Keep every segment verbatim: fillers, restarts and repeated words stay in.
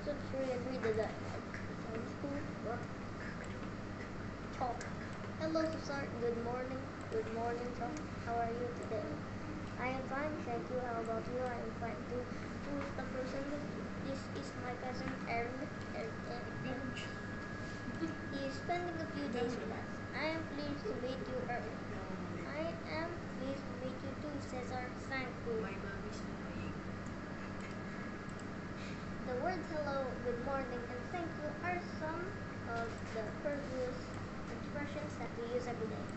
Sit free and read the dialogue. Sounds cool. What? Talk. Hello, Cesar. Good morning. Good morning, Tom. How are you today? I am fine, thank you. How about you? I am fine too. Who is the person? This is my cousin Aaron. Aaron, Aaron. He is spending a few days with us. I am pleased to meet you, Aaron. I am pleased to meet you too, Cesar. Thank you. The words hello, good morning, and thank you are some of the courteous expressions that we use every day.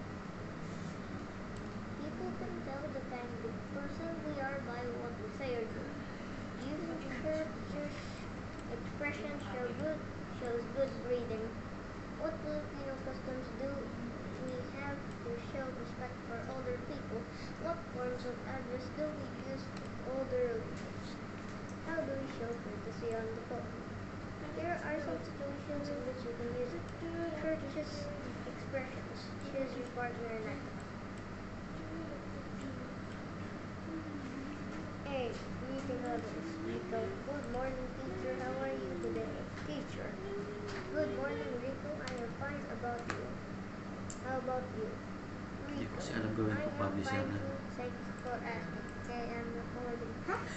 People can tell the kind of person we are by what we say or do. Using courteous expressions show good, shows good breeding. What Filipino customs do we have to show respect for older people? What forms of address do we use to older relatives? How do we show courtesy on the phone? Here are some situations in which you can use courteous expressions. Choose your partner now. A. Greeting others. Rico. Good morning, teacher. How are you today? Teacher. Good morning, Rico. I am fine. About you. How about you? Hindi ko Rico. kasi alam gawin I ko am publish yan. fine too. Thanks for asking. I am recording.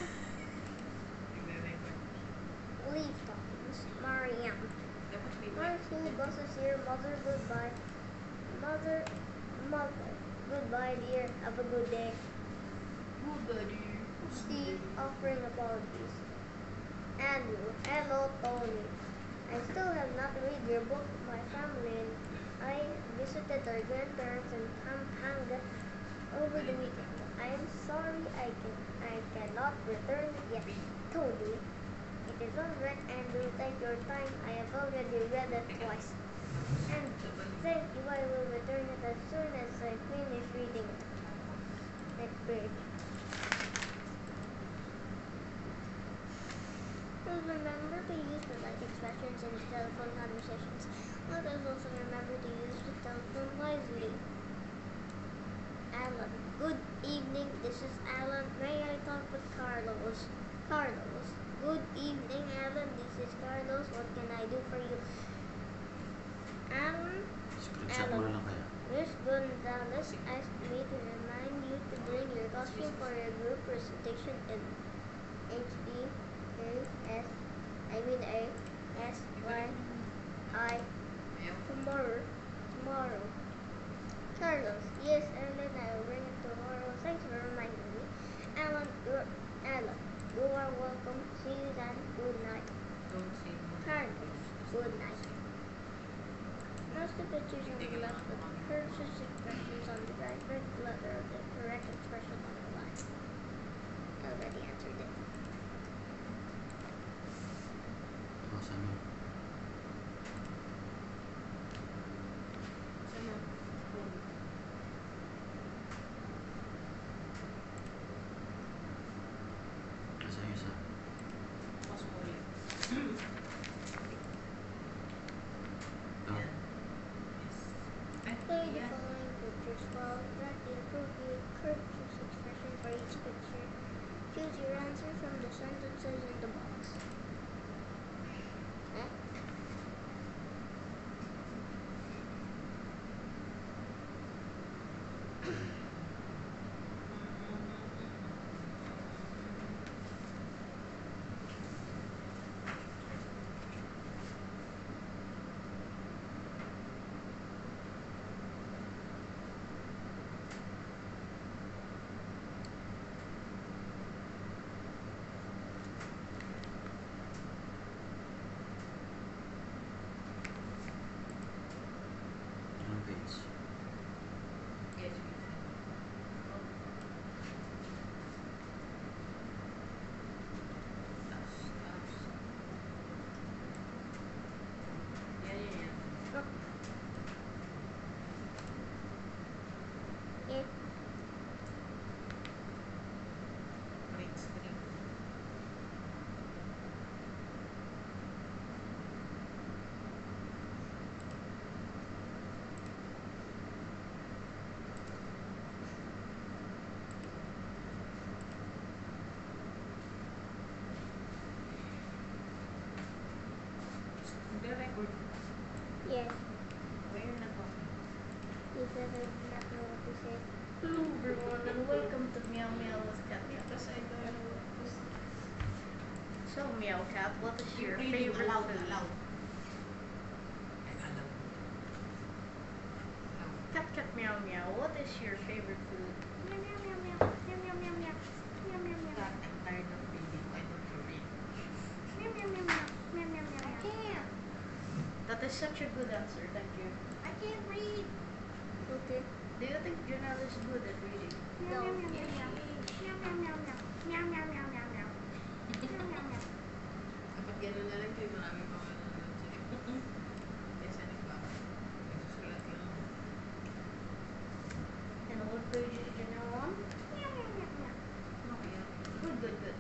Leaf toppings. Mariam. My school bus is here. Mother, goodbye. Mother, mother. Goodbye, dear. Have a good day. Steve, offering apologies. Andrew, hello, Tony. I still have not read your book. My family and I visited our grandparents in Pampanga over the weekend. I am sorry I can I cannot return it yet. Tony, it is alright, Andrew. Take your time. I have already read it twice. And thank you. I will return it as soon as I finish reading it. Next page. Please remember to use polite expressions in telephone conversations. Let us also remember to use the telephone wisely. Alan. Good evening. This is Alan. May I talk with Carlos? Carlos. Good evening, Alan. This is Carlos. What can I do for you? Alan. Screenshot mo na lang kaya. Miss Gonzalez asked me to remind you to bring your costume for your group presentation in H D A S I mean A S Y I tomorrow. Tomorrow. Carlos, yes, Ellen, I will bring it tomorrow. Thanks for reminding me. Alan, you're Alan. You are welcome. See you then. Good night. Carlos, good night. Most of the pictures on the left with courteous expressions on the right, red letter of the correct expression on the line. I already answered it. Basa mo. Basa yung isa. Ito. Play the following pictures while write the appropriate courteous expression for each picture. Choose your answer from the sentences in the box. Huh? whiteboard. Yes. Where na po? You said I did not know what to say. Hello everyone and welcome to Meow Meow with Cat Cat. Because I don't know what to say. So Meow Cat, what is your Reading favorite aloud, food? aloud. Like aloud. Aloud. Cat Cat Meow Meow, what is your favorite food? Meow meow meow meow meow meow meow meow meow meow meow Cat, I'm tired of reading. Why don't you read? meow meow meow meow meow meow I meow. can't. That is such a good answer, thank you. I can't read. Okay. Do you think Janelle is good at reading? No. Yes, she is. Meow meow meow meow meow meow meow meow meow meow meow meow. Kapag gano'n na lang kayo, marami pang manonood sa'yo. Kesa nagbaba. Nagsusulat lang. And what page is Janelle on? Meow meow meow meow. Ano kaya? Good good good.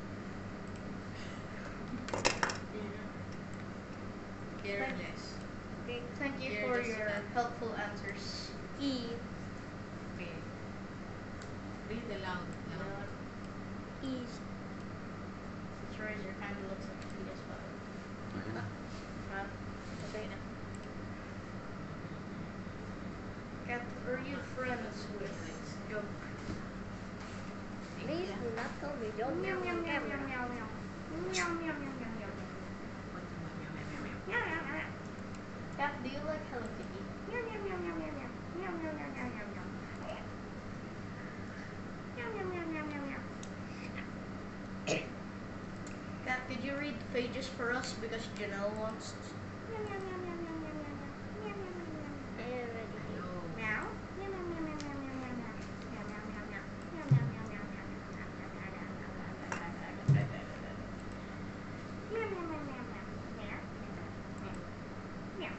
Careless. Okay. Thank you Here, for just your that. helpful answers. E. Okay. Read aloud. Aloud. East. Razor kind of looks like a P S five. Okay na. Huh? Okay na. Cat, are you friends with Joke? Please do not call me Joe Meow Meow meow on meow meow camera. meow meow. Meow meow meow meow meow. What do you want? Meow, meow, meow, meow. Meow meow meow. Cat, do you like Hello Kitty? Meow meow meow meow meow meow. Meow meow meow meow meow meow. Meow meow meow meow meow meow. Cat, could you read the pages for us because Janelle wants to? Meow meow meow meow meow meow meow meow. Meow meow meow meow. I already did. Hello. Meow. Meow meow meow meow meow meow meow meow. Meow meow meow meow. Meow meow meow meow meow. Meow meow meow meow meow. Meow. Meow.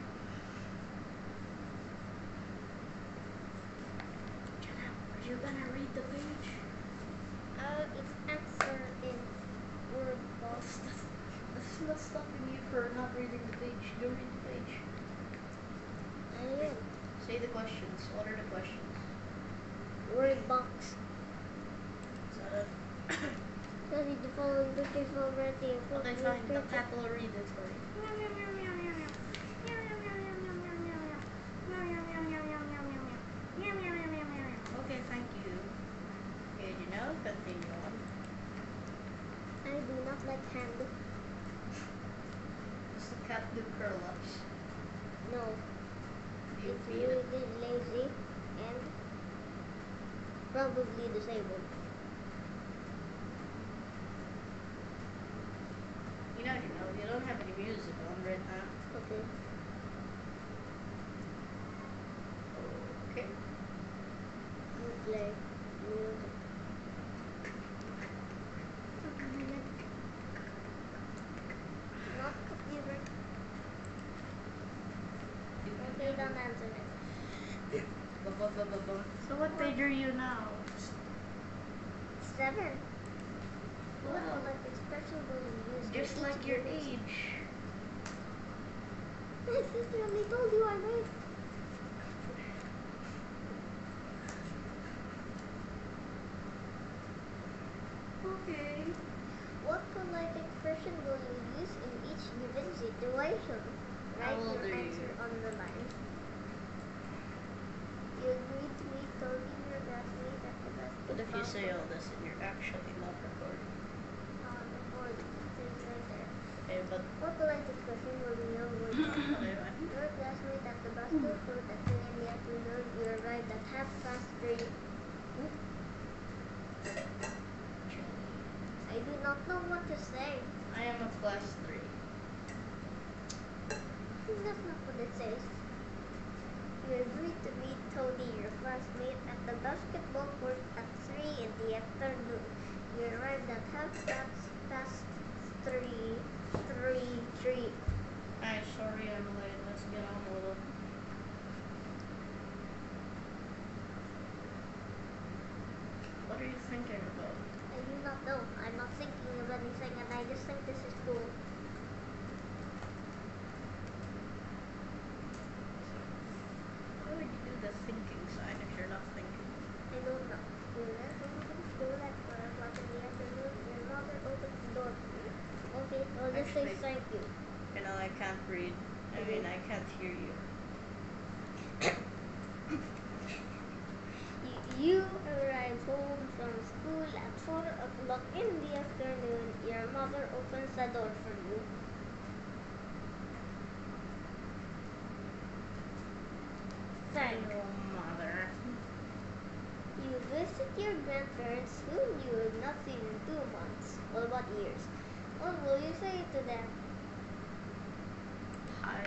Janelle, are you gonna read the page? Uh, it's answer in word box. That's not stopping you for not reading the page. Go read the page. I am. Say the questions. What are the questions? Word box. So, Study the following pictures already. okay, fine. The cat will read it for you. Meow meow meow meow meow meow. Meow meow meow meow meow meow meow meow. Meow meow meow meow meow meow meow meow. Meow meow meow meow meow meow. Okay, thank you. Okay, Janelle, continue on. I do not like hand. Does the cat do curl-ups? No. Do you It's feed it? really lazy and probably disabled. You know, you know, you don't have any music on right now. Okay. Okay. You play music. Not computer. Okay, don't answer it. Ba-ba-ba-ba-ba. So what page are you now? Seven. What Wow. will like expression will you use? in Just each like your unit? age. My sister only told you I'm eight. Okay. What polite expression will you use in each given situation? Write How old your are you? answer on the line. You agreed to meet Tony, your classmate, at the basketball What if you say court. all this and you're actually not recording? On the board, it's right there. Okay, but What polite expression will you know when okay, fine. your classmate at the basketball court at three in the afternoon, you arrived at half past three. I do not know what to say. I am a class three. That's not what it says. You agreed to meet Tony, your classmate, at the basketball court at three in the afternoon. You arrived at half past, past three, three, three. Hi, sorry I'm late. Let's get on with it. What are you thinking about? I do not know. I'm not thinking of anything, and I just think this is cool. Why would you do the thinking sign if you're not thinking? I don't know. You left home from school at four o'clock in the afternoon. Your mother opened the door for you. Okay, I'll just say Actually- thank you. You know, I can't read. I I mean, mean, I can't hear you. Y- You arrive home from school at four o'clock in the afternoon. Your mother opens the door for you. Thank. Hello, mother. You visit your grandparents whom you have not seen in two months. Well, what years? What will you say to them? Hi.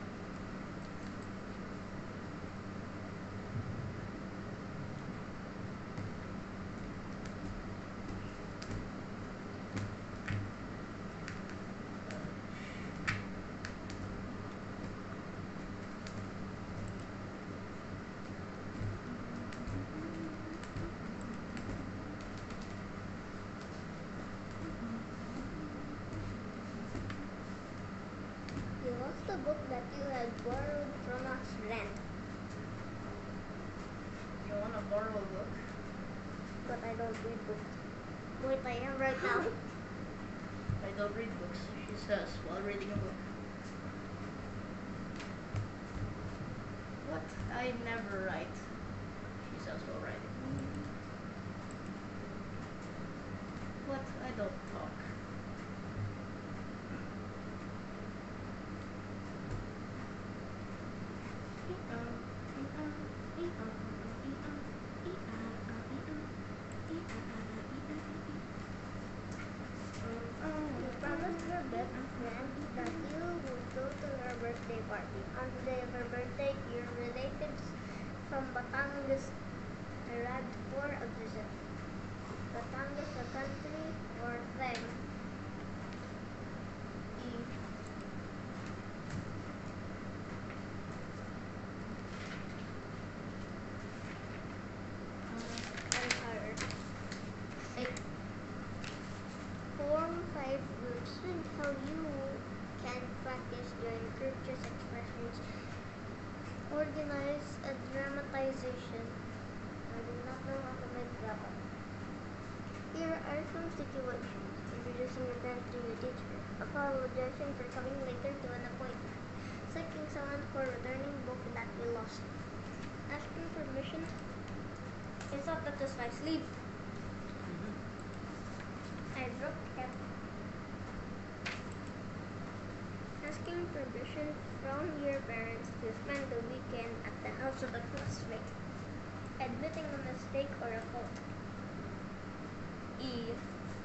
You lost the book that you had borrowed from a friend, You wanna borrow a book? but I don't read books. Wait, I am right now. I don't read books, she says while reading a book. What? I never write, she says while writing. What? I don't talk. You promised your best friend that you would go to her birthday party. On the day of her birthday, your relatives from Batangas arrived for a visit. Batangas, a country or thing. E. Empire. Eight. Form five groups and how you can practice during courteous expressions. Organize a dramatization. I do not know how to make drama. Here are some situations. Introducing your friend to your teacher. Apologizing for coming later to an appointment. Thanking someone for returning book that we lost. Asking permission. I thought that was my sleep. I dropped it. Asking permission from your parents to spend the weekend at the house of a classmate. Admitting a mistake or a fault. E.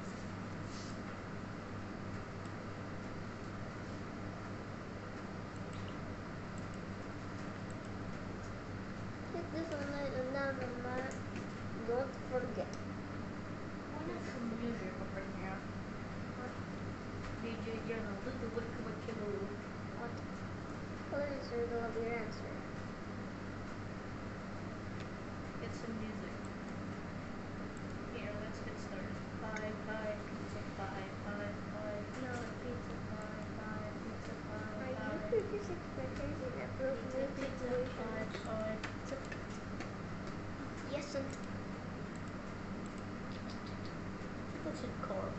Hit this online and now remember, don't forget. Wanna some music over here? D J General, do the wick wick kilo. What? What is the riddle of your answer? Get some music. Here, let's get started. Five, five, pizza, five, five, five. No, pizza. Five, five, pizza, five, Are you five. previous expressions in Pizza, appropriate pizza, five, situations? five. Yes, and What's it called?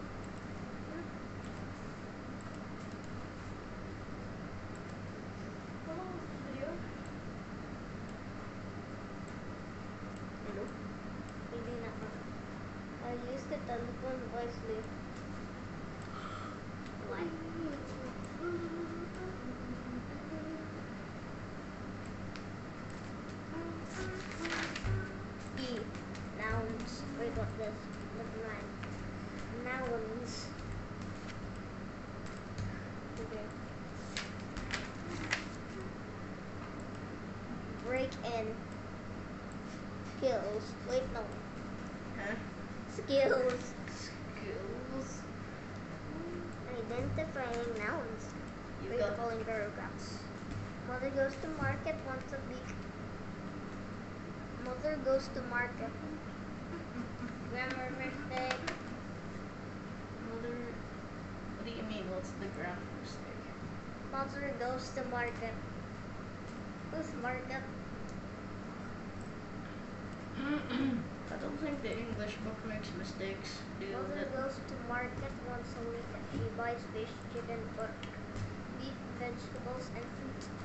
How long was this video? hello. Hindi na ako. I used it a little wisely. Why? E. Nouns. Wait, what this? Never mind. Nouns. Okay. Break in. Skills. Wait, no. Huh? Skills. Skills. Identifying nouns. You Read got the following paragraphs. Mother goes to market once a week. Mother goes to market. Grammar mistake. mother. What do you mean? What's the grammar mistake? Mother goes to market. Who's market? I don't think the English book makes mistakes. Do Mother that? goes to market once a week and she buys fish, chicken, pork, beef, vegetables, and fruit.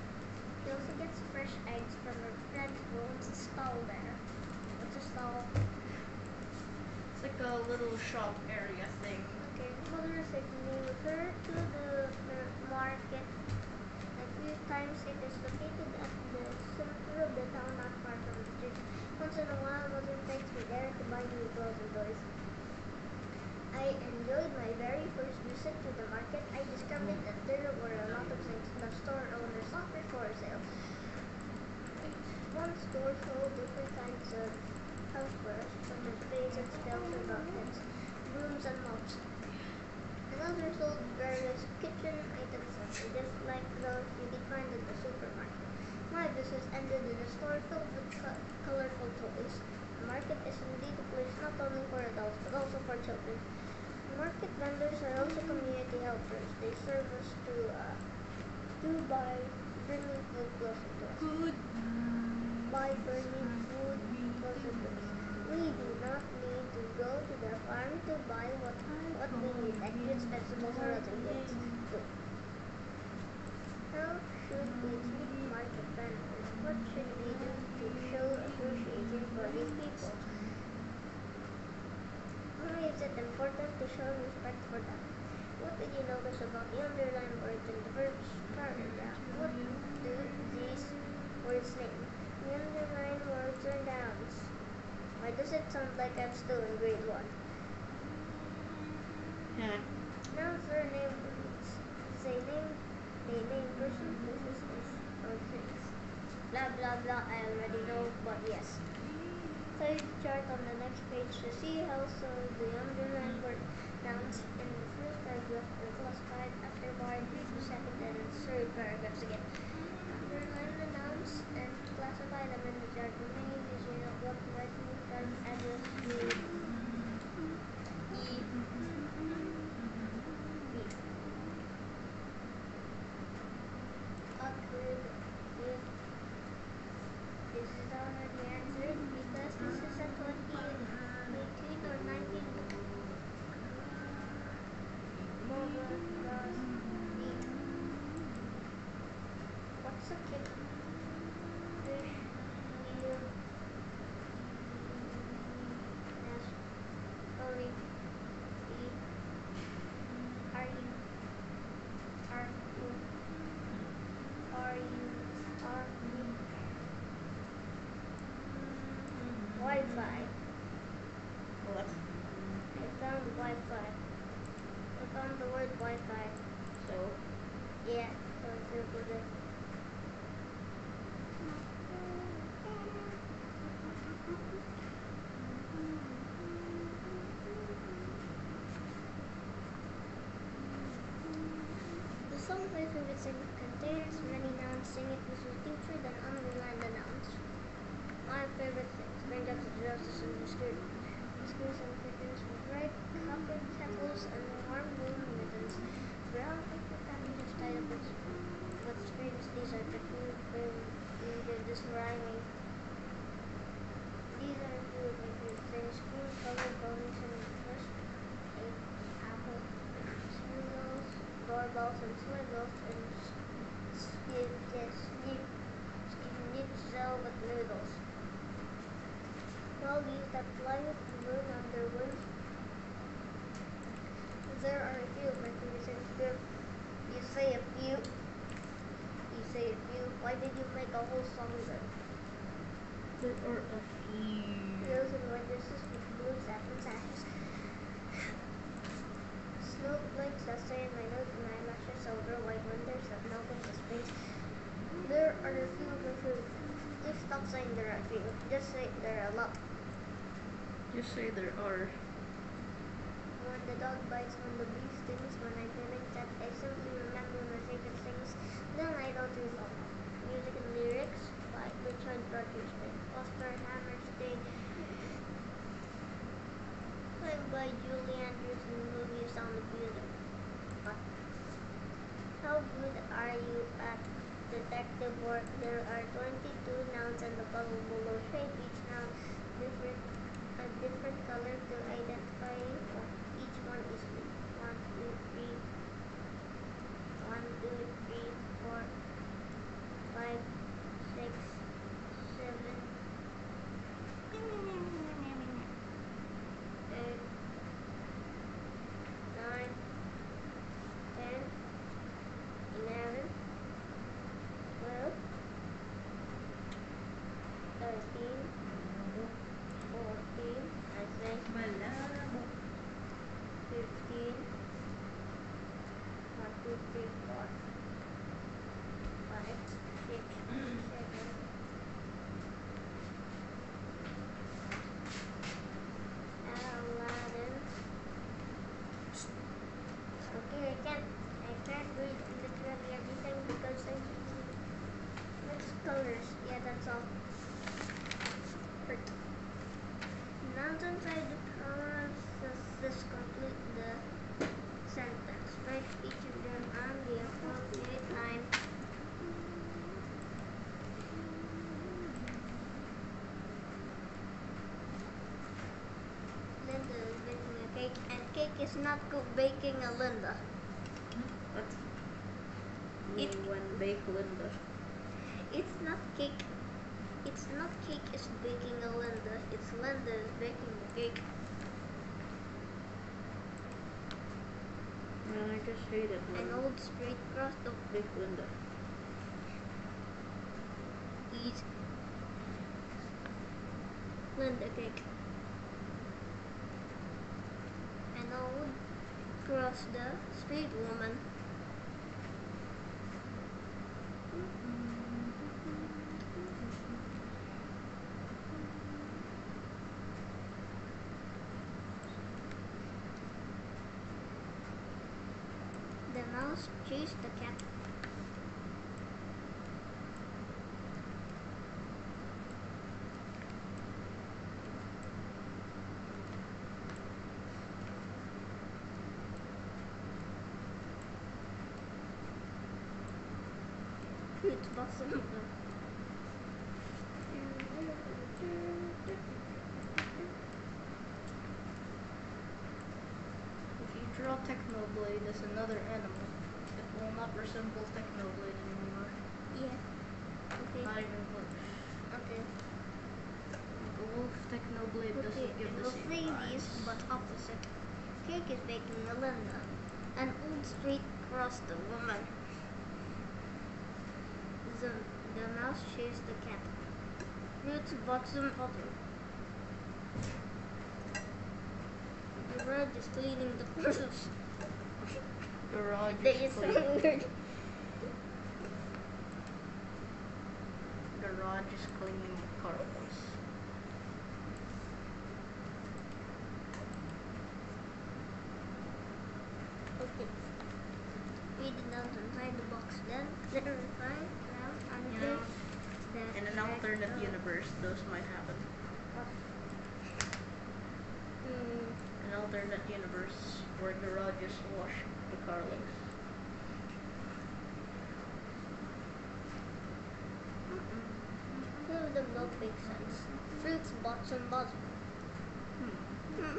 fresh eggs from our friends who owns a stall there. What's a stall? It's like a little shop area thing. Okay, motorcycle refer to the mar- market. A few times it is located at the center of the town, not far from the church. Once in a while, motorbikes were there to buy new clothes and toys. I enjoyed my very first visit to the market. I discovered that there were a lot of things the store owners offered for sale. One store sold different kinds of housewares, such as basins, pails, and buckets, brooms, and mops. Another sold various kitchen items, just like those you could find at the supermarket. My visit ended in a store filled with co- colorful toys. The market is indeed a place not only for adults but also for children. Market vendors are also community helpers. They serve us to uh, do by bringing food closer to us. Good. By bringing food closer to us. We do not need to go to the farm to buy what what we need, like fruits, vegetables, or other goods. Good. How should we treat market vendors? What should we do to show appreciation for these people? Why is it important to show respect for them? What did you notice about the underlined words in the first paragraph? What do these words mean? The underlined words are nouns. Why does it sound like I'm still in grade one? Yeah. Nouns are name words. Say name, they name person, places, or things. Blah blah blah, I already know, but yes. Study the chart on the next page to see how so the underlined word nouns in the first paragraph are classified. After bar, read the second and third paragraphs again. Underline the nouns and classify them in the chart. The main is you know what the right chart address to E. E. Occurred with this is already answered because this is a twenty eighteen or nineteen book. Mobile plus E. What's a kick? Fish, wheel, S, Tony, E, are you, are you, are you, are you, Wi-Fi. What? I found Wi-Fi. I found the word Wi-Fi. So? Yeah, so I circled it. The song my favorite singer contains many nouns. Sing it with your teacher, then underline the nouns. My favorite things: raindrops, justice, and the skirt. Schools and curtains with bright copper kettles and warm blue mittens. Brown paper packages tied up with, with strings. These are the few favorite this rhyming. These are a few of my favorite things: green colored ponies and first eight apple, cereals, doorbells and swiggles, and skip, skip, schnitzel with noodles. Doggies that fly with the moon on their wings. There are a few of my favorite things. Good. You say a few. You say a few. Why did you make a whole song then? There are a few. Those are white dresses with blue satin sashes. Snowflakes that stay in my nose and eyelashes over white winters that melt into space. There are a few of my favorite things. Please stop saying there are a few. Just say there are a lot. Just say there are. When the dog bites, when the bee stings, when I feeling that I simply remember my favorite things, then I don't recall. Music and lyrics by Richard Rodgers, Foster Hammerstein, sung by Julie Andrews in the movie Sound of Music. What? How good are you at detective work? There are twenty-two nouns in the puzzle below. Shape each noun different, a different color to identify each one easily. One, two, three. One, two, three, four, five, six, So, hurt. Mountainside parentheses complete the sentence. Write each of them on the appropriate line. Linda is baking a cake, and cake is not cooked baking a Linda. What? It- You when bake Linda. It's not cake. It's not cake is baking a Linda. It's Linda is baking the cake. Man, I just hate it An when old straight crust of bake Linda. eat Linda cake. An old crust the street woman. The mouse chased the cat. Fruit blossom. If you draw Technoblade as another animal, it will not resemble Technoblade anymore. Yeah. Okay. Not even close. Okay. Like a wolf Technoblade Okay. doesn't give It the will same say vibes. these, but opposite. Cake is baking Melinda. An old street crossed the woman. The, the mouse chased the cat. Fruits blossom autumn. The bird is cleaning the clothes. Garage There is is clean. some word. Garage is cleaning Carlos. Okay. Read the notes inside the box, then clarify them You under know, the in an correct alternate note. universe, those might happen. Hmm. An alternate universe where garages wash the Carlos. Two of them don't make sense. Fruits bottom bottom. Hmm.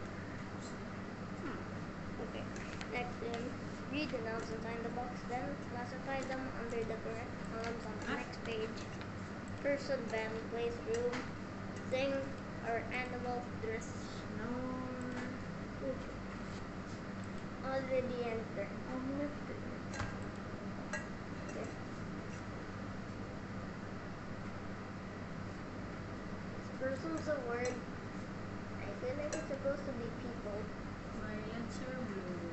Okay. Next, um, read the nouns inside the box, then classify them under the correct columns on the next page. Person, band, place, room, thing, or animal, dress. No. Already entered. I'm lifted. Okay. Person's a word. I feel like it's supposed to be people. My answer blue.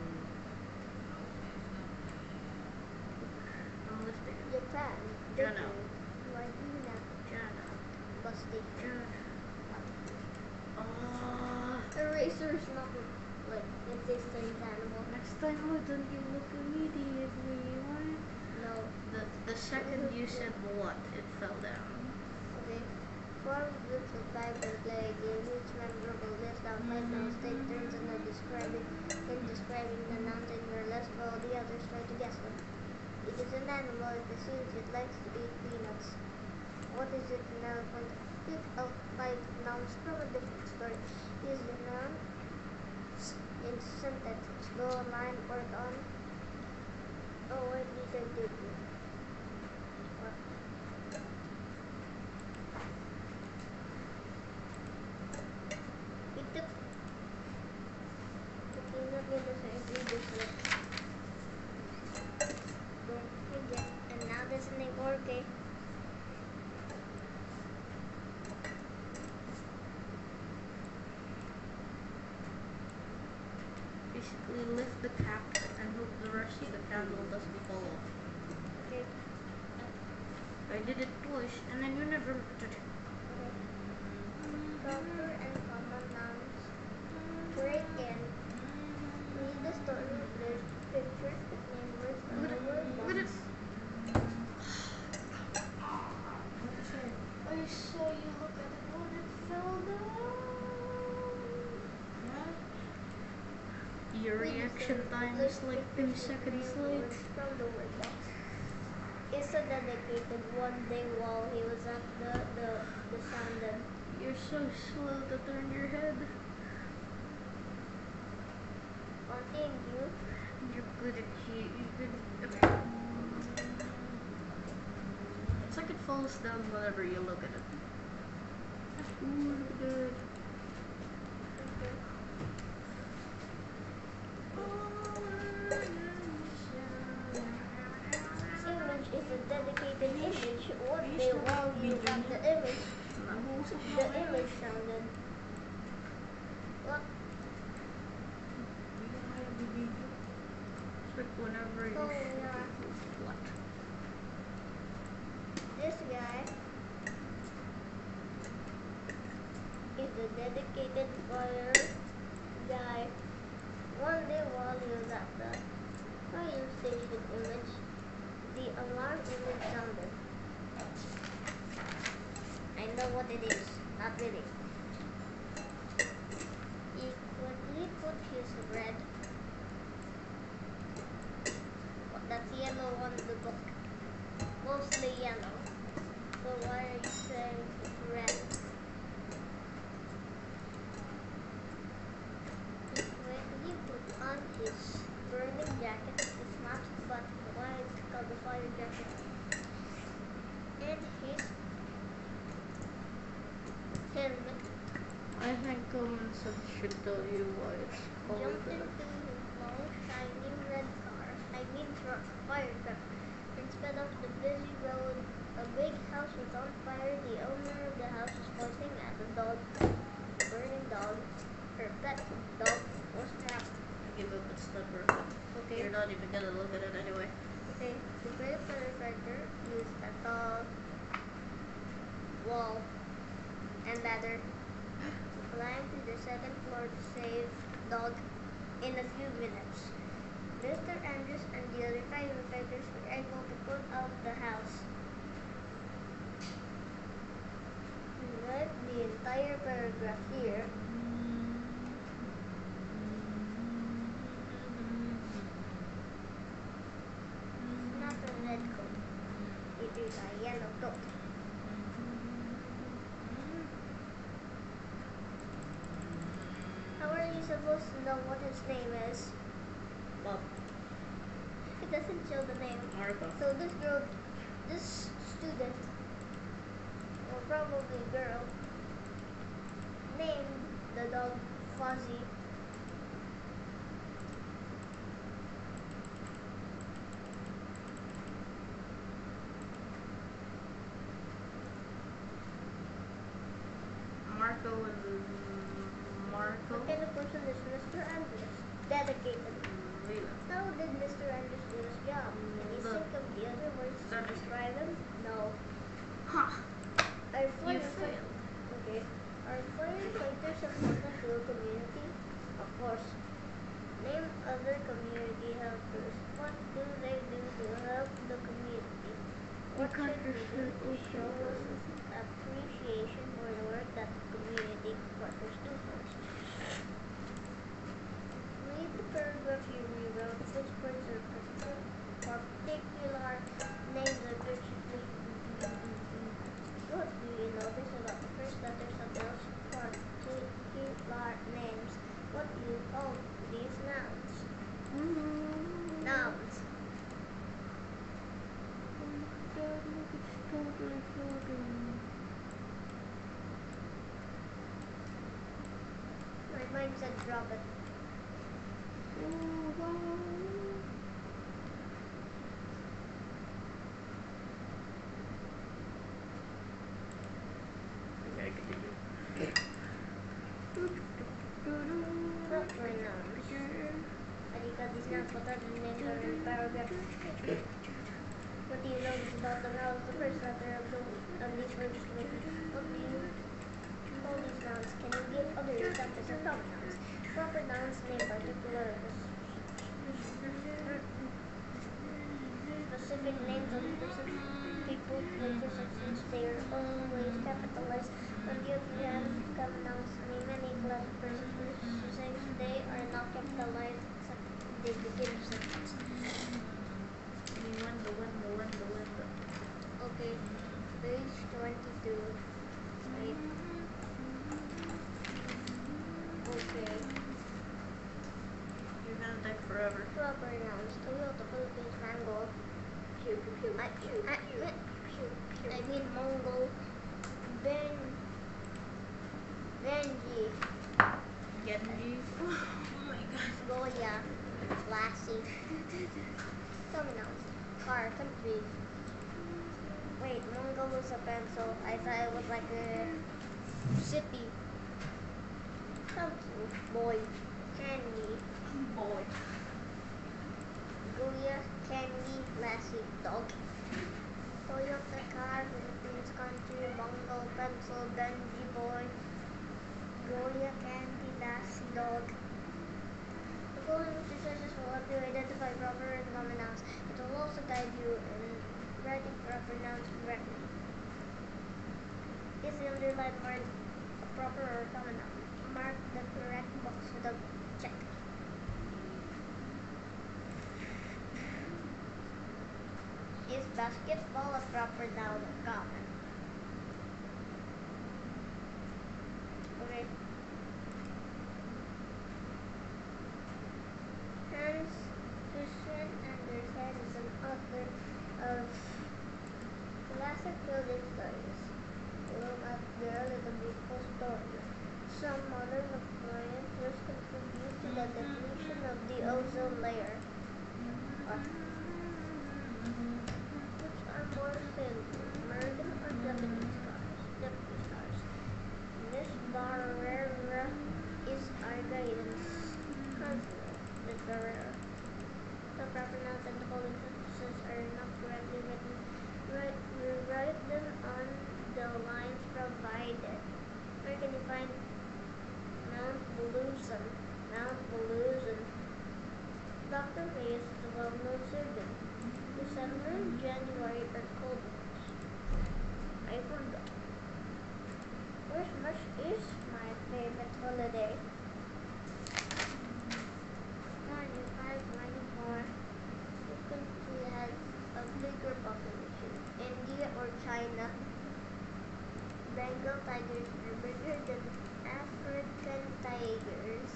I'm lifted. Japan. Jana. Britain. Marina. Jana. Busty. Jana. Ah. Eraser is not like existing animal. Next time, why don't you look immediately? Why? No. The the second you said what, it fell down. Okay. Four groups of five can play a game. Each member will list out five nouns, take turns in the describing in describing the nouns in your list while the others try to guess them. It is an animal. It assumes it likes to eat peanuts. What is it? An elephant. Pick out five nouns from a different story. Use the noun in sentences. Go online, work on. Oh, what did I do? What? It took. Okay, not able to include this list. Don't forget. And now this is okay. Basically, lift the cap and hope the rest of the candle doesn't fall off. Okay. I did it twice, and then you never looked at it. Okay. Proper and common nouns. Break in. Read the story, list pictures, name words, What- and the word what box. if- What to say? your reaction time is like two seconds late. From the word box. Issa dedicated one day while he was at the the the sounded. You're so slow to turn your head. Continue. You're good at you. You're good at... It's like it falls down whenever you look at it. Ooh, good. Image is a dedicated image. What day while you got the image, the image sounded. What? It's like whenever you Oh, shoot yeah. it. What? This guy is the dedicated fire guy. One day while he was at the fire station image, the alarm image sounded. I know what it is. Not really. He quickly put his red. What, that's yellow on the book. Mostly yellow. So why are you saying it's red? He quickly put on his burning jacket. It's not, but why it's called the fire jacket. And his helmet. I think common sense should tell you why it's called Jumped that. into his long, shining red car. I mean truck, fire truck. Instead of the busy road, a big house was on fire. The owner of the house was pointing at the dog, burning dog. Her pet dog was trapped. Give up, it's not perfect. Okay. You're not even gonna look at it anyway. Okay, the great firefighter used a tall wall and ladder to climb to the second floor to save dog in a few minutes. Mister Andrews and the other firefighters were able to put out the house. Write the entire paragraph here. It's not a red coat. It is a yellow coat. How are you supposed to know what his name is? Well, It doesn't show the name. Marco. So this girl, this student, or probably girl, named the dog Fuzzy. Marco and Marco. What kind of person is Mister Andrews? Dedicated. Lila. How did Mister Andrews do his job? Can you Look. think of the other words to That is- describe him? No. Ha! Our You firefight- failed. Okay. Are firefighters important to a community? Of course. Name other community helpers. What do they do to help the community? What can't should we do refer to to show someone. appreciation for the work that the community workers do for us? Read the paragraph you rewrote. Which words are particular, particular names are particularly. What do you notice about the first letters of those particular names? What do you call these nouns? Mm-hmm. Nouns. God, look, it's totally floating. My mind said drop it. Oh, wow. Okay, continue. Not for nouns. Alika, these nouns, what other names are in the paragraph? What do you notice about the nouns? The first letter of, the, of these words is written. What do you call these nouns? Can you give other examples of proper nouns? Proper nouns name particular specific names of persons, people, places, and things. They are always capitalized. On the other hand, common nouns name any class of persons, places, or things. They are not capitalized. they begin a sentence. Window, window, window, window. Okay, page twenty-two. Wait. Okay. You're gonna take forever. Proper nouns. Toyota, Philippines, mango. Pew, pew, pew, I, pew, I, pew, I, pew, pew. I mean Mongol. Ben. Benji. Genji. Oh my god. Goya. Lassie. Tell me nouns. Car, country. Wait, Mongol was a pencil. I thought it was like a city. Pencil. Boy. Candy. Boy. Goya, candy, lassie, dog. Toyota car, Philippines country, Mongol pencil, Benji boy. Goya, candy, lassie, dog. The following exercises will help you identify proper and common nouns. It will also guide you in writing proper nouns correctly. Is the underlined word a proper or common noun? Mark the correct box with a check. Is basketball a proper noun or common? Okay. Hans Christian Andersen is an author of classic children's stories. Look at the Little Beautiful Story. Some modern appliances contribute to the depletion of the ozone layer. What? Which are more thin, American or Japanese cars? Japanese cars. This Barrera is our guidance counselor. This Barrera. The proper nouns and the following sentences are not correctly written. Write, rewrite them on the lines provided. Where can you find Mount Bulusan? Mount Bulusan. Doctor Reyes is a well-known surgeon. December, January are cold months. I forgot. Christmas is my favorite holiday. twenty-five, twenty-four. Which country has a bigger population? India or China? Bengal tigers are bigger than African tigers.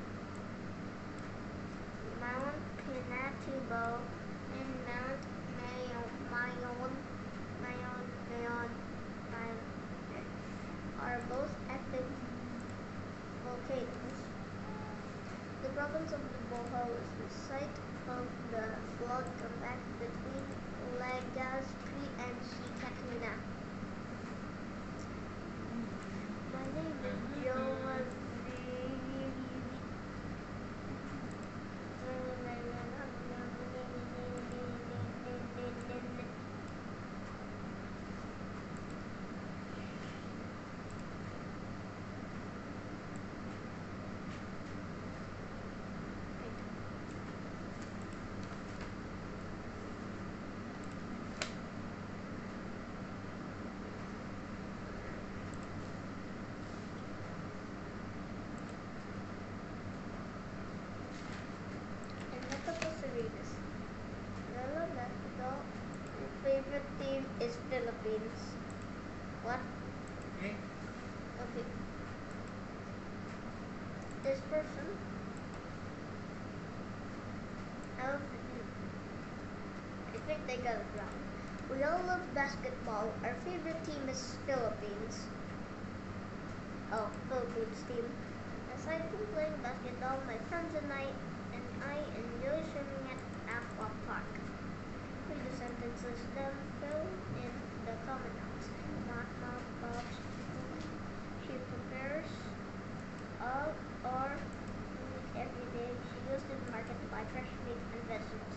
Mount Pinatubo and Mount Mayon, Mayon, Mayon, Mayon, Mayon are both active volcanoes. The province of Bohol is the site of the flood compact between Legazpi and Chitakina. My name is Joe. Favorite team is Philippines. What? Okay. Okay. This person. I think they got it wrong. We all love basketball. Our favorite team is Philippines. Oh, Philippines team. Aside from playing basketball, my friends and I and I enjoy swimming at Aqua Park. Read the sentences, then fill in the common nouns. Knock, knock, box. She prepares all or meat every day. She goes to the market to buy fresh meat and vegetables.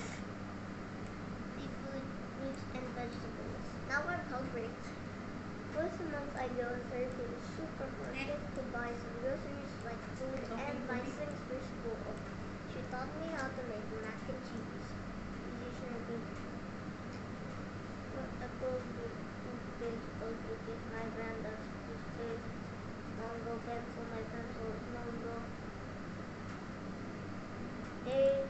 Seafood, fruits, and vegetables. Now I'm hungry. Once a month I go to the supermarket to buy some groceries like food and my things for school. She taught me how to make mac and cheese. A cold toothpaste, cold toothpaste, my brand of toothpaste, Mongo pencil, my pencil is Mongo. A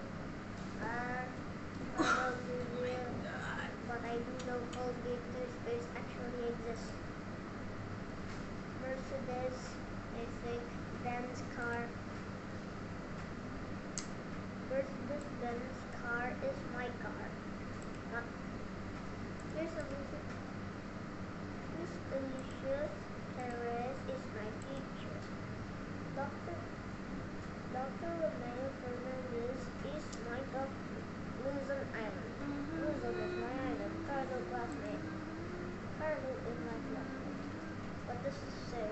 say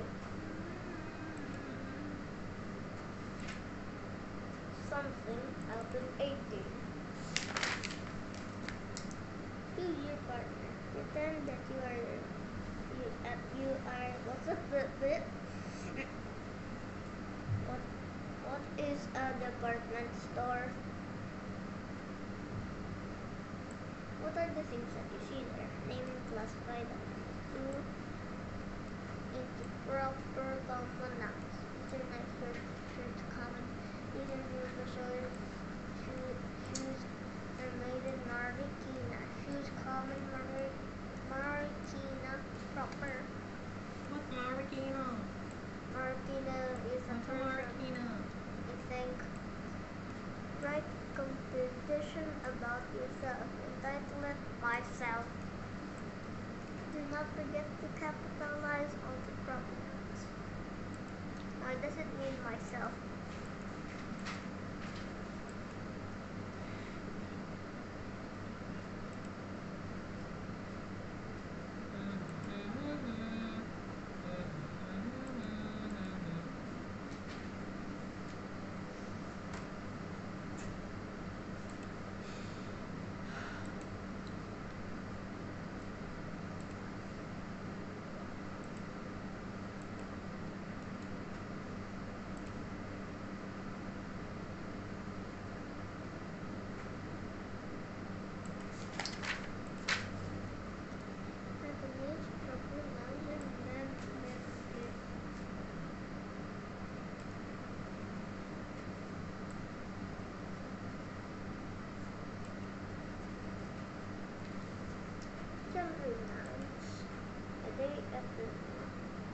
something out of eighty. To your partner, pretend that you are you uh, you are what's up bit bit. What what is a department store? What are the things that you see there? Name and classify them into into proper common nouns. These are nice shirt, shirts common. These are universal. Shoe, shoes are made in Marikina. Shoes common. Mari, Marikina proper. What Marikina? Marikina is a What's a person. Marikina? I think. Write composition about yourself. Entitle it myself. Do not forget to capitalize on the proper nouns. Now, does it mean myself? Gender nouns. A day at the zoo.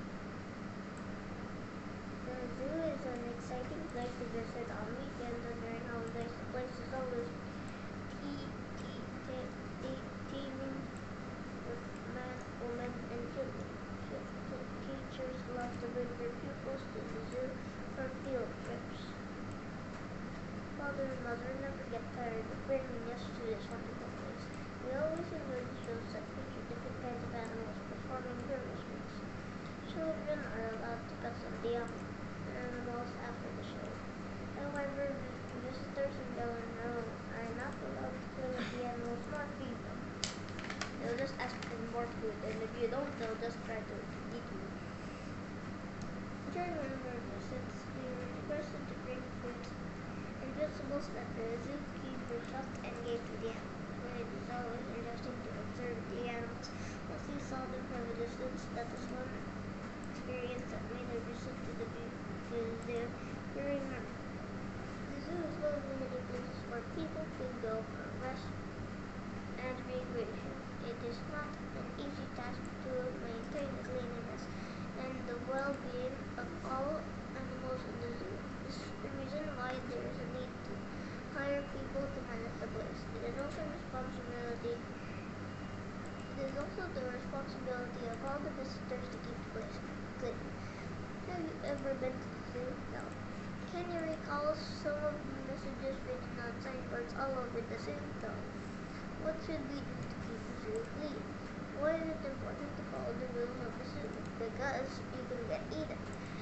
The zoo is an exciting place to visit on weekends and during holidays. The place is always te- te- te- te- teeming with men, women, and children. Ch- ch- Teachers love to bring their pupils to the zoo for field trips. Father and mother never get tired of bringing us to this wonderful place. We always enjoy the shows that feature different kinds of animals performing demonstrations. Children are allowed to pet some of the animals after the show. However, visitors in Delano are not allowed to play with the animals nor feed them. They'll just ask for more food, and if you don't, they'll just try to eat you. During one of our visits, we were requested to bring fruits and vegetables that the zookeeper chopped and gave to the animals. It is always interesting to observe the animals. Once you saw them from a distance, that was one experience that made a visit to the zoo to the zoo very memorable. The zoo is one of the many places where people can go for rest and recreation. It is not an easy task to maintain the cleanliness and the well-being of all animals in the zoo. This is the reason why there is a need to hire people to manage the place. It is also responsibility. It is also the responsibility of all the visitors to keep the place clean. Have you ever been to the zoo? No. Can you recall some of the messages written on signboards all over the zoo? No. What should we do to keep the zoo clean? Why is it important to follow the rules of the zoo? Because you can get eaten.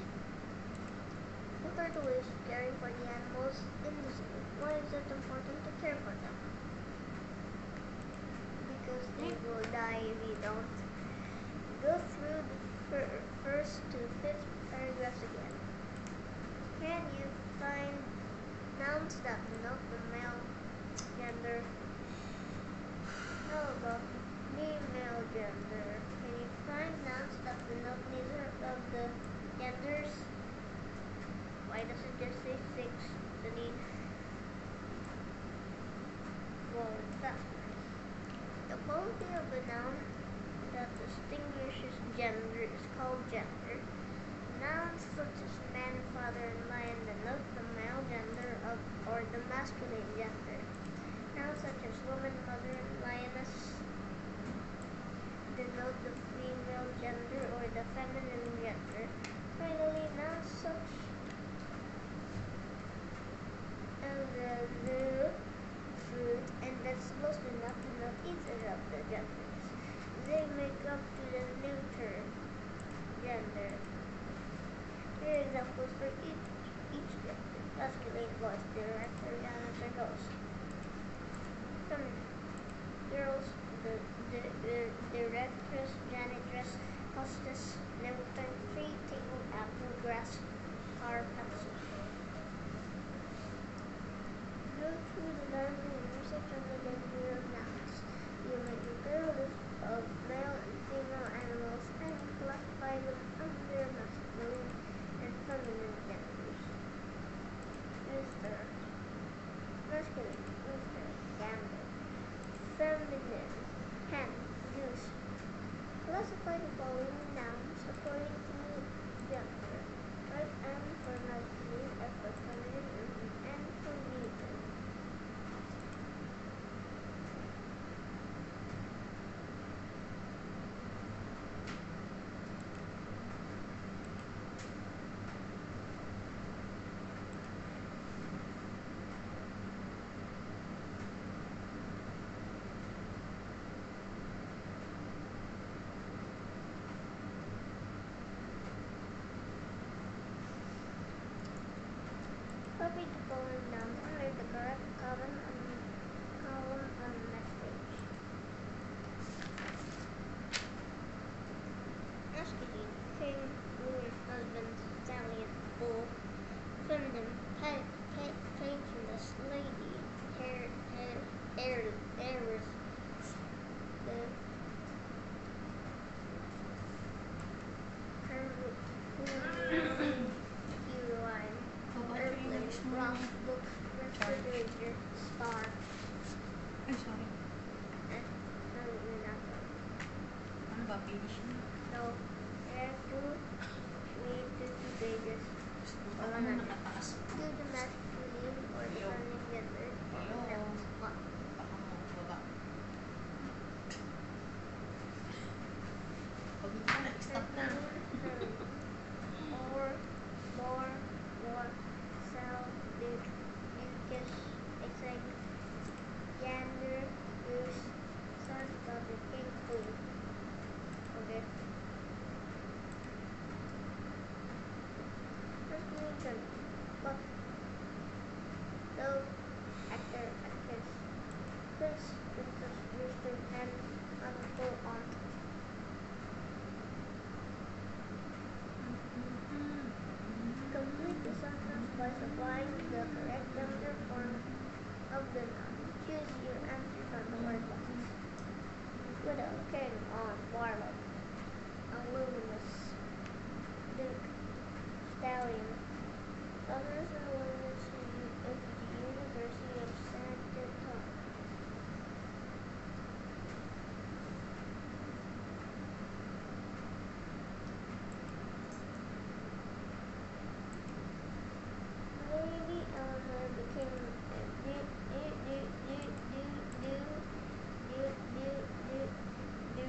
What are the ways of caring for the animals in the zoo? Why is it important to care for them? Because they will die if you don't. Go through the fir- first to fifth paragraphs again. Can you find nouns that denote the male gender? How about female gender? Can you find nouns that denote neither of the genders? Why does it just say six? The need. Well, that's nice. The quality of a noun that distinguishes gender is called gender. Nouns such as man, father, and lion denote the male gender of or the masculine gender. Nouns such as woman, mother, and lioness denote the female gender or the feminine gender. Finally, nouns such as the zoo, fruit, and vegetables do not denote either of the genders. They make up to the neuter gender. Classify the following nouns according to gender. Write M for masculine, F for feminine, and N for neutral. Copy the following nouns under the correct column on, column on the next page. Masculine, king, ruler, husband, stallion, bull. Feminine, pet, pet, patroness, lady, hair, hair, heir, heiress. The heroine, airplane, rock, book, refrigerator, star. Ay, sorry. Eh, no, you're not done. Ano ba? Finish na? So, I have to read fifty pages. Gusto ko naman nakataas. Do the masculine or the Hello. feminine gender of the Hello. nouns. One. Baka mo, baba. Pag hindi ka na-stop na. Or, more, war, sell, big, mucus, exeg, gander, goose, sun, daughter, king, queen. Okay. Masculine gender. Buff, dove, actor, actress, prince, princess, rooster, hen, uncle, aunt. Complete the sentence by supplying the correct gender form of the noun. Choose your answer from the word box. Widow, king, aunt, warlock, luminous, duke, stallion. Others are luminous of the University of Santa Clara. Lady Eleanor became a du du du du du du du du du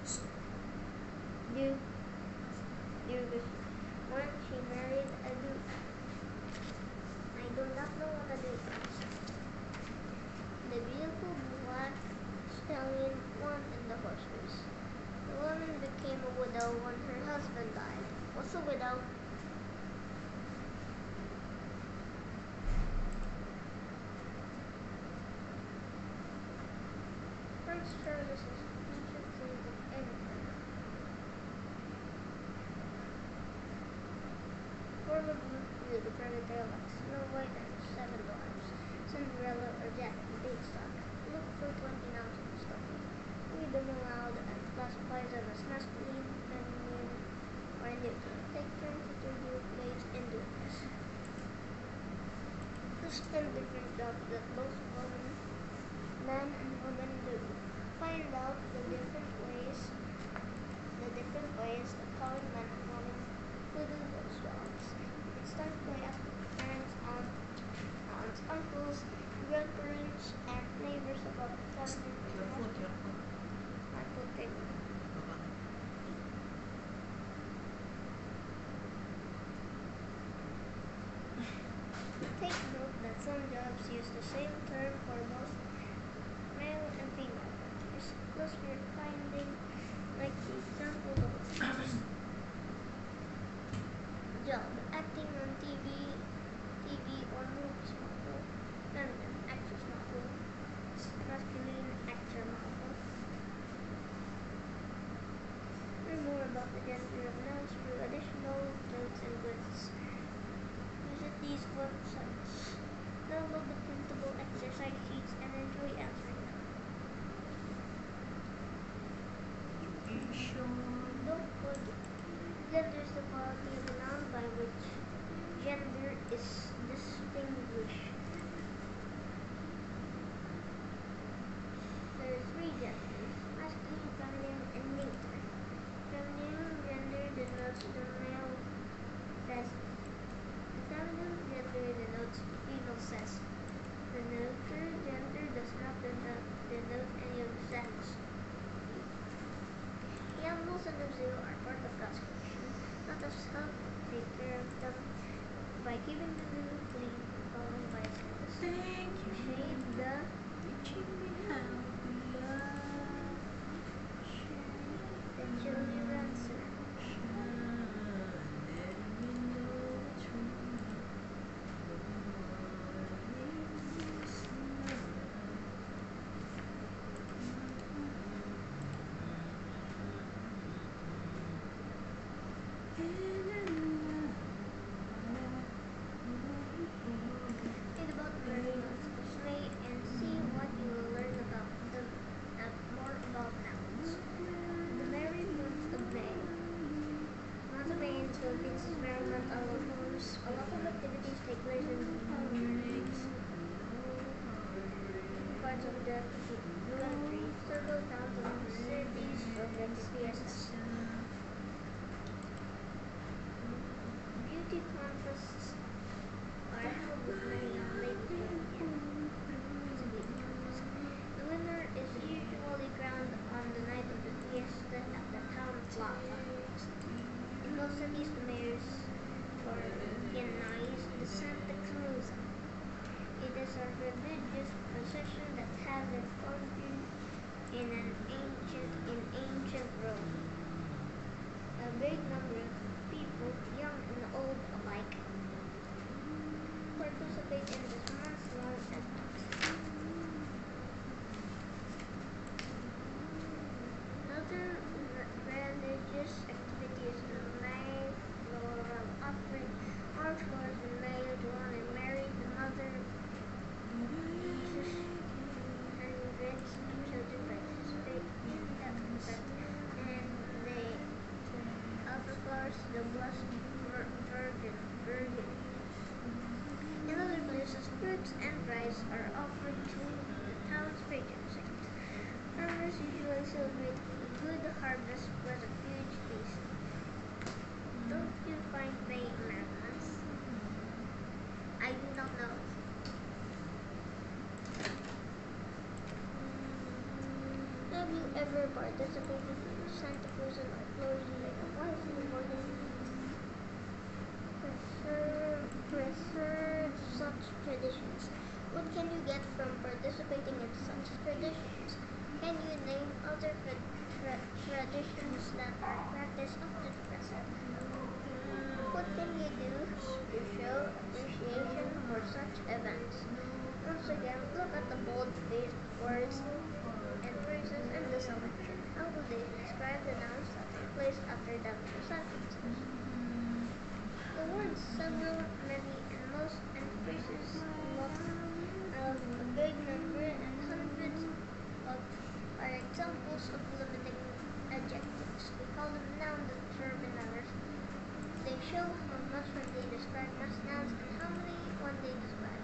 du du du when she married a duke. I do not know what a duke is. The beautiful black stallion won in the horse race. The woman became a widow when her husband died. What's a widow? Prince Charles is featured king of England. Form of Blue, the fairy tale like Snow White and the Seven Dwarfs, Cinderella or Jack the Beanstalk. Look for twenty nouns in the story. Read them aloud and classify them as masculine, feminine, or neutral. Take turns to turn your plates in doing this. List ten different jobs that both women, men and women do. Find out the different ways, the different ways of calling men and women who do those jobs. It's time to ask parents, aunts, aunts, uncles, grandparents, and neighbors about the feminine and Careful, masculine. careful. I put it. Baba. Take note that some jobs use the same term for both male and female workers. Plus we're finding like the example of job acting on T V, T V or movies model, feminine actress model, masculine actor model. Learn more about the gender of nouns through additional notes and quizzes. Visit these websites. Download the printable exercise sheets and enjoy answering them. Education. Don't forget, gender is the quality of a noun by which gender is distinguished. There are three genders, masculine, feminine, and neuter. The male says the feminine gender denotes female sex. The neuter gender does not denote, denote any of the sex. The animals in the zoo are part of God's creation. Let us help take care of them by keeping the zoo clean and following by its rules. Thank you. Shade the Teaching me how to love. the children's land. Read about the very months of May and see what you will learn about them and more about nouns. The merry month of May. Month of May in the Philippines is merry month of homes. A lot of activities take place in parts of the country. Several towns and cities celebrate the fiestas. Beauty contests are held with many young ladies and it's a beauty contest. The winner is usually crowned on the night of the fiesta at the town plaza. In most cities, the mayors organize the Santa Cruz. It is a religious procession that has its origin in an ancient in ancient Rome. A big number of people, young and old alike, participate in this month-long event. Another re- religious activity is the May floral offering. Our flowers in May to one and Mary, the mother Jesus, hundreds of children participate in that event, and they offer flowers to the Blessed Vir- Virgin. Virgin. In other places, fruits and rice are offered to the town's patron saint. Farmers usually celebrate a good harvest with a huge feast. Don't you find May marvelous? I do not know. Have you ever participated in Santa Cruz or Florida? Why is it important? Preserve, preserve such traditions. What can you get from participating in such traditions? Can you name other tra- tra- traditions that are practiced up to the present? What can you do to show appreciation for such events? Once again, look at the bold-faced words and phrases in the selection. How do they describe the nouns that take place after them in sentences? The words several, many, and most, and phrases lot of a big number and hundreds of are examples of limiting adjectives. We call them noun determiners. They show how much when they describe mass nouns and how many when they describe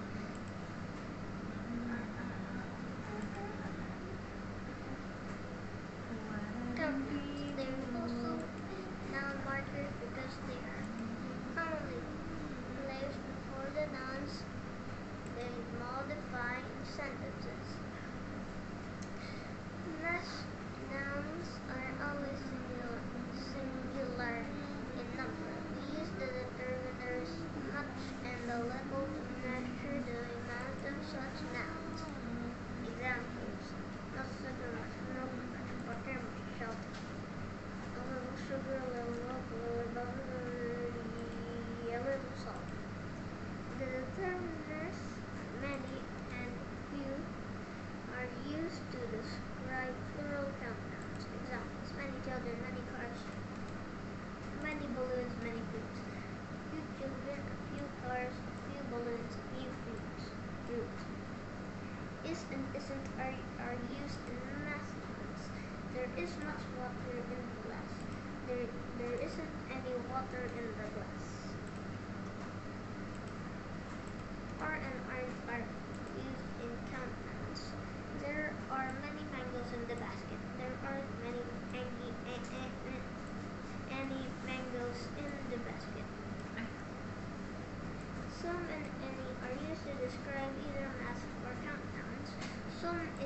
countdowns. They are also noun markers because they are commonly placed before the nouns they modify sentences. Mass nouns are always singular, singular in number. We use the determiners much and a little to measure the amount of such nouns. Examples: not sugar much, milk much, butter much, salt, a little sugar, a little milk, a little butter, a little salt. The determiners many and few are used to describe plural countdowns. Examples: many children, many cars, many balloons, many fruits. Few children, a few cars, a few balloons, a few fruits. Fruit. Is and isn't are, are used in mass nouns. There is much water in the glass. There, there isn't any water in the glass. Are and aren't are used in countdowns. There are many mangoes in the basket. There aren't many any, any, any mangoes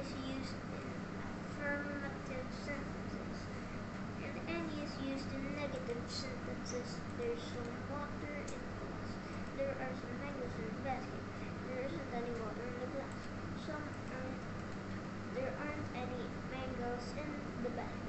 is used in affirmative sentences, and any is used in negative sentences. There's some water in the glass. There are some mangoes in the basket. There isn't any water in the glass. Some aren't, there aren't any mangoes in the basket.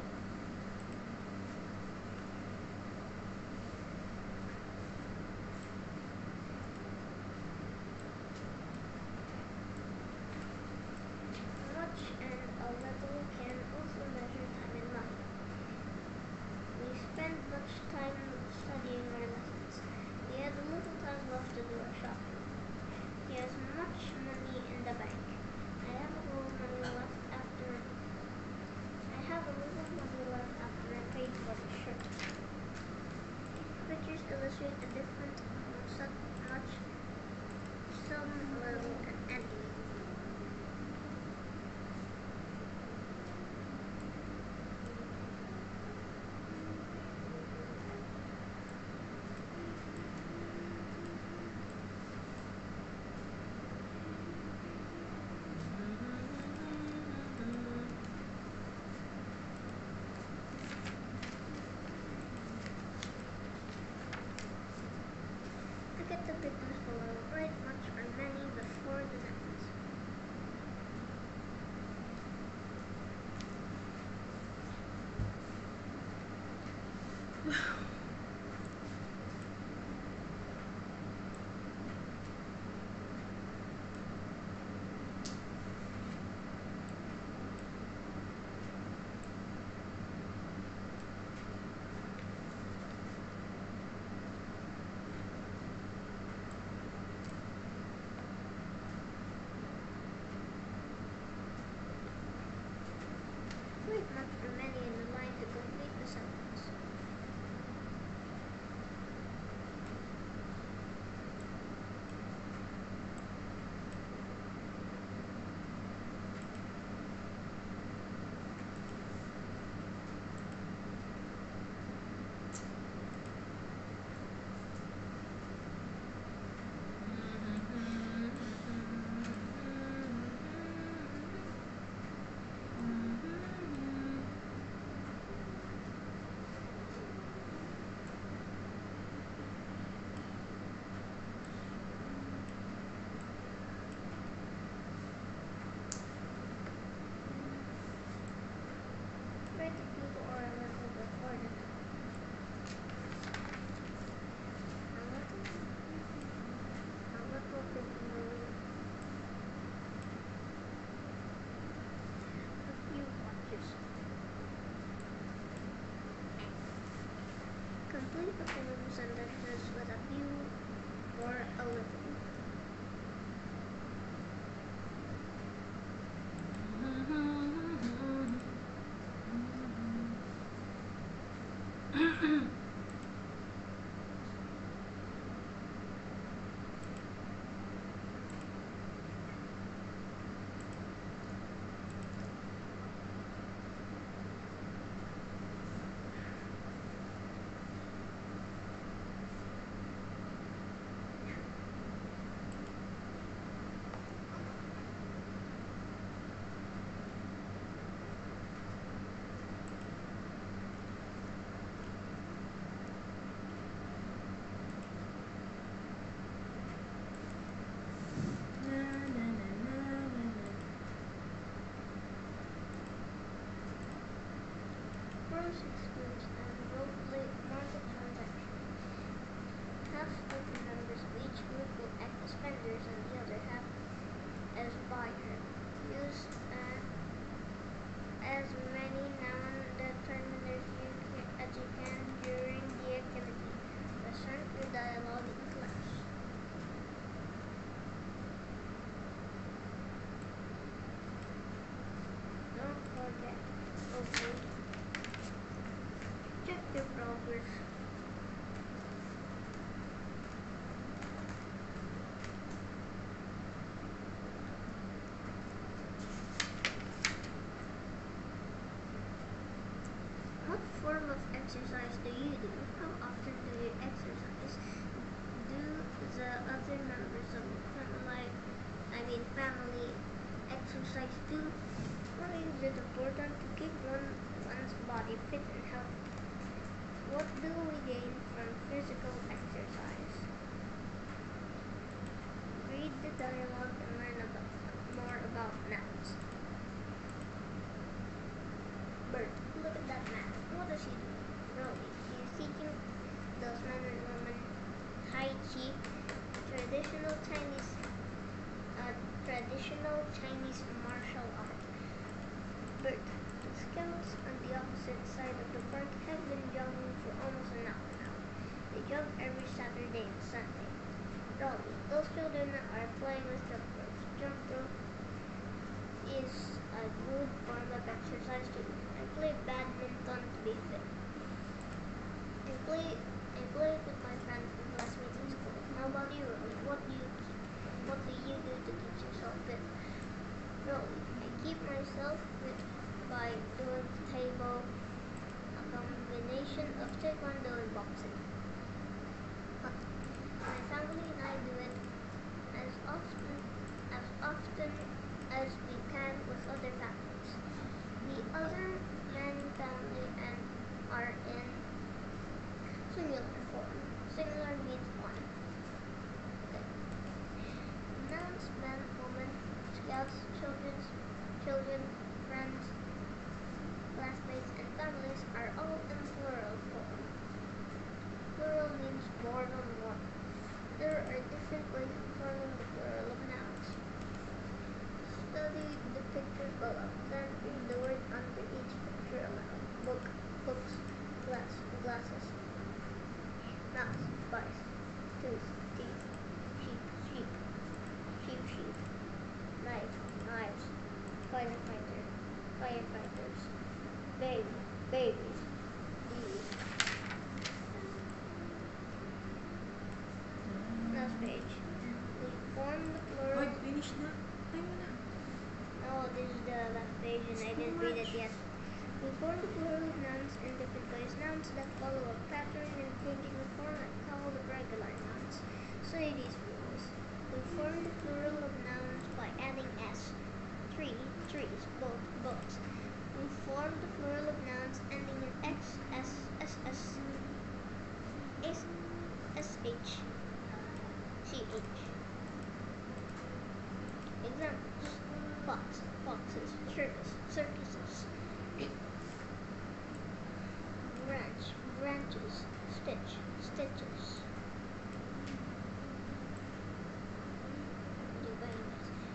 Much and a little can also measure time in money. We spend much time studying our lessons. He has a little time left to do our shopping. He has much money in the bank. I have a little money left after I have a little money left after I paid for the shirt. Pictures illustrate the difference between some much, some little, and any. Look at the pictures below. Write much or many before the sentence. Write much or many in the line to complete the sentence. Write a few or a little before the sentence. A little, a little bit more. A few watches. Complete the following sentences with a few or a little. Gross excludes and role-play market transactions. Half of the members of each group will act as vendors and the other half as buyer. Use uh, as many non-determiners you can, as you can during the activity. Listen to dialogue in class. Don't forget. Okay. Check your progress. What form of exercise do you do? How often do you exercise? Do the other members of family, I mean family, exercise too? Why is it important to keep one, one's body fit and healthy? What do we gain from physical exercise? Read the dialogue and learn about, more about nouns. Bert, look at that man. What does he do? Roly, he is teaching those men and women Tai Chi, traditional Chinese, uh, traditional Chinese martial art. Bert, the scouts on the opposite side of the park have been jogging for almost an hour now. They jog every Saturday and Sunday. Roly, those children are playing with jump ropes. Jump rope is a good form of exercise too. I play badminton to be fit. I play I play with my friends and classmates in school. How about you, Roly? What do you keep, what do you do to keep yourself fit? Roly, I keep myself fit by doing table, a combination of taekwondo and boxing. But my family and I do it as often as often as we can with other families. The other Yang family and are in singular form. Singular means one. Okay. Nouns, men, women, scouts, children, children, friends, classmates, and families are all in plural form. Plural means more than one. There are different ways of forming the plural of nouns. Study the pictures below, then read the word under each picture aloud. Book, books, glass, glasses. Mouse, mice. Tooth, teeth. Sheep, sheep. Sheep, sheep. Knife, knives. Firefighter, firefighters. Baby, babies. Bees. Last page. We form the plural. Wait, finish na. Tayo na. Oh, this is the last page and I didn't read it yet. We form the plural of nouns in different ways. Nouns that follow a pattern in changing the form are called regular nouns. Say these rules. We form the plural of nouns by adding s. Tree, trees, boat, boats. We form the plural of nouns ending in x, s, s, s, s, s, h, c, h. Examples: fox, foxes, circus, circuses. Branch, branches, stitch, stitches. You guys.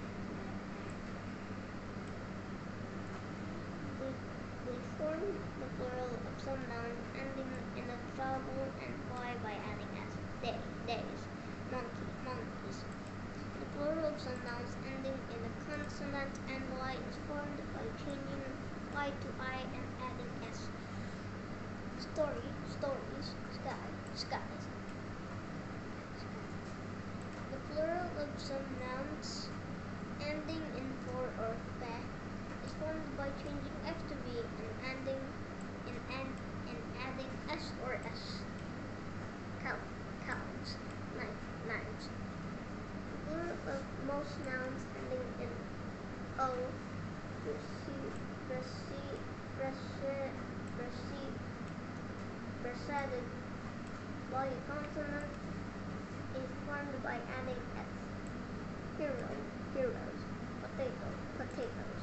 We, we form the plural of some nouns ending in a vowel and y by adding s. Day, days. Monkey, monkeys. The plural of some nouns ending in a consonant and y is formed by changing y to I and adding s. Story, stories, sky, skies. The plural of some nouns ending in for or the is formed by changing f to v and ending in and in adding s or s. Cow, cows, knife, knives. The plural of most nouns ending in o, receive, receive, receive, receive, preceded by a consonant is formed by adding s. Hero, heroes. Potato, potatoes.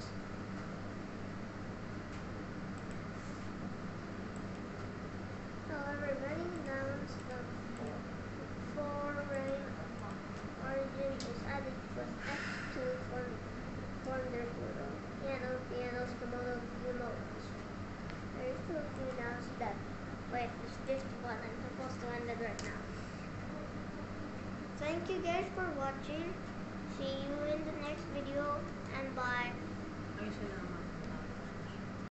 However, many nouns of foreign origin is added with s to form, form their plural. Piano, pianos, kimono, kimonos. There is two nouns that wait, it's fifty-one. I'm supposed to end it right now. Thank you guys for watching. See you in the next video and